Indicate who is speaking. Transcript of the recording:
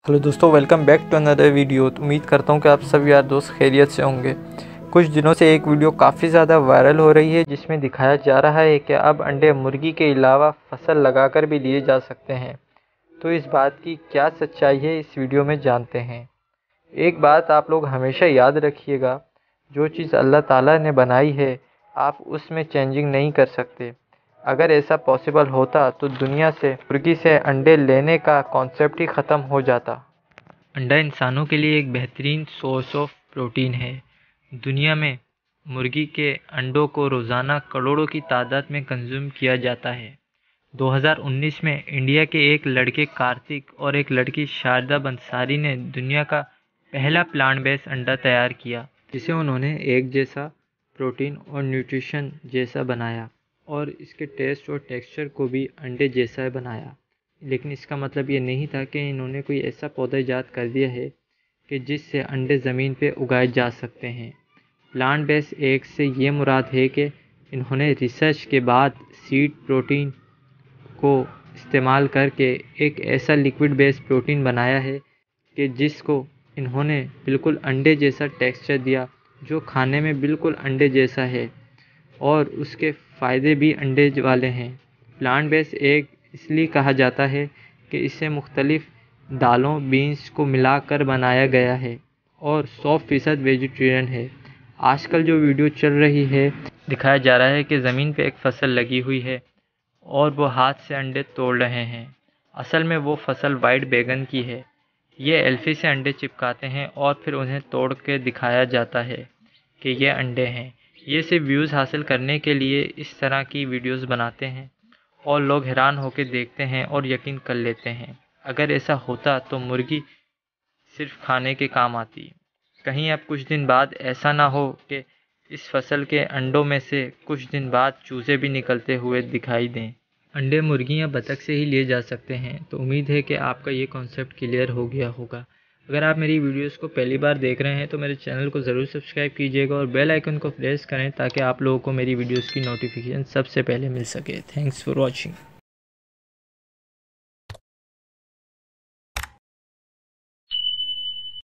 Speaker 1: Hello दोस्तों, welcome back to another video. तो उम्मीद करता हूँ कि आप सब यार दोस्त खैरियत से होंगे। कुछ दिनों से एक वीडियो काफ़ी ज़्यादा वायरल हो रही है जिसमें दिखाया जा रहा है कि अब अंडे मुर्गी के अलावा फसल लगाकर भी लिए जा सकते हैं। तो इस बात की क्या सच्चाई है, इस वीडियो में जानते हैं। एक बात आप लोग हमेशा याद रखिएगा, जो चीज़ अल्लाह ताला ने बनाई है आप उसमें चेंजिंग नहीं कर सकते। अगर ऐसा पॉसिबल होता तो दुनिया से मुर्गी से अंडे लेने का कॉन्सेप्ट ही ख़त्म हो जाता। अंडा इंसानों के लिए एक बेहतरीन सोर्स ऑफ प्रोटीन है। दुनिया में मुर्गी के अंडों को रोज़ाना करोड़ों की तादाद में कंज्यूम किया जाता है। 2019 में इंडिया के एक लड़के कार्तिक और एक लड़की शारदा बंसारी ने दुनिया का पहला प्लांट बेस्ड अंडा तैयार किया, जिसे उन्होंने एक जैसा प्रोटीन और न्यूट्रिशन जैसा बनाया और इसके टेस्ट और टेक्सचर को भी अंडे जैसा बनाया। लेकिन इसका मतलब ये नहीं था कि इन्होंने कोई ऐसा पौधा ईजाद कर दिया है कि जिससे अंडे ज़मीन पे उगाए जा सकते हैं। प्लांट बेस्ड एग से ये मुराद है कि इन्होंने रिसर्च के बाद सीड प्रोटीन को इस्तेमाल करके एक ऐसा लिक्विड बेस्ड प्रोटीन बनाया है कि जिसको इन्होंने बिल्कुल अंडे जैसा टेक्सचर दिया, जो खाने में बिल्कुल अंडे जैसा है और उसके फ़ायदे भी अंडे वाले हैं। प्लांट बेस्ड एग इसलिए कहा जाता है कि इसे मुख्तलिफ़ दालों बीन्स को मिलाकर बनाया गया है और 100% वेजिटेरियन है। आजकल जो वीडियो चल रही है, दिखाया जा रहा है कि ज़मीन पे एक फसल लगी हुई है और वो हाथ से अंडे तोड़ रहे हैं। असल में वो फसल वाइट बैगन की है। ये एल्फी से अंडे चिपकाते हैं और फिर उन्हें तोड़ के दिखाया जाता है कि ये अंडे हैं। ये सिर्फ व्यूज़ हासिल करने के लिए इस तरह की वीडियोस बनाते हैं और लोग हैरान होकर देखते हैं और यकीन कर लेते हैं। अगर ऐसा होता तो मुर्गी सिर्फ खाने के काम आती। कहीं अब कुछ दिन बाद ऐसा ना हो कि इस फसल के अंडों में से कुछ दिन बाद चूज़े भी निकलते हुए दिखाई दें। अंडे मुर्गी या बतख से ही लिए जा सकते हैं। तो उम्मीद है कि आपका ये कॉन्सेप्ट क्लियर हो गया होगा। अगर आप मेरी वीडियोस को पहली बार देख रहे हैं तो मेरे चैनल को ज़रूर सब्सक्राइब कीजिएगा और बेल आइकन को प्रेस करें ताकि आप लोगों को मेरी वीडियोस की नोटिफिकेशन सबसे पहले मिल सके। Thanks for watching.